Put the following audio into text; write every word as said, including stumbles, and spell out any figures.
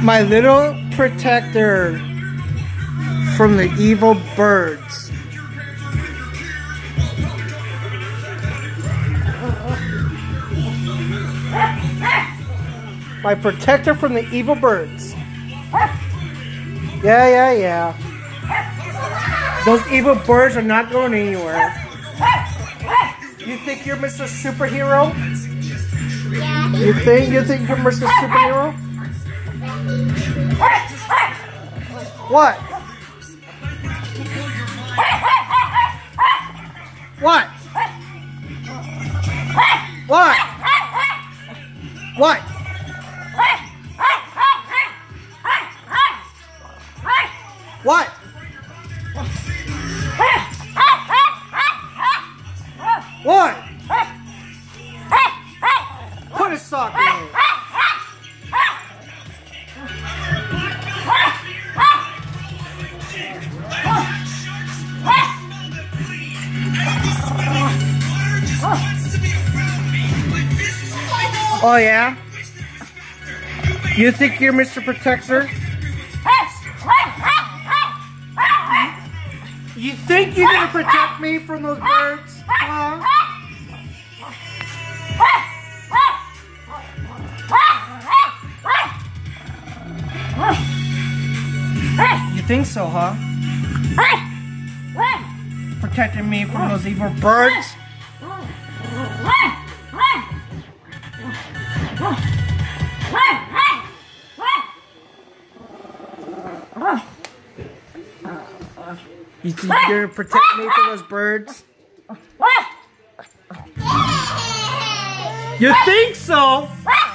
My little protector from the evil birds. My protector from the evil birds. Yeah, yeah, yeah. Those evil birds are not going anywhere. You think you're Mister Superhero? Yeah. You think? You think you're Mister Superhero? What? What? What? What? What? What? Put a sock in it. Oh yeah? You think you're Mister Protector? You think you're gonna protect me from those birds? Huh? You think so, huh? Protecting me from those evil birds? You think you're gonna protect me from those birds? You think so?